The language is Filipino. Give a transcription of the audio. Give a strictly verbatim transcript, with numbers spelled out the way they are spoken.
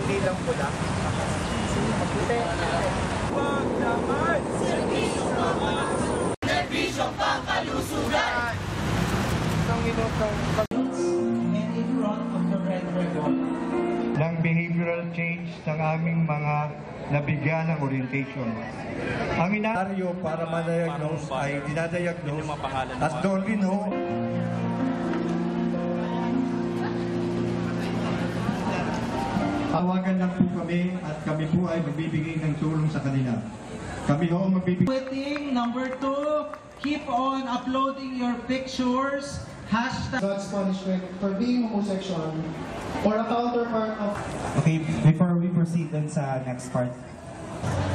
Hindi lang pula. Puti. Wag naman! Servisyo naman! Servisyo pangkalusugan! Isang minutong and in front of the Red Ribbon. Ng behavioral change ng aming mga nabigyan ng orientation. Ang inaryo para ma-diagnose ay dinadiagnose at doon rin ho tawagan lang po kami at kami po ay magbibigay ng tulong sa kanila. Kami ho ang magbibigay. Quitting, number two, keep on uploading your pictures. Hashtag God's punishment for being homosexual or a counterpart of... Okay, before we proceed dun sa next part,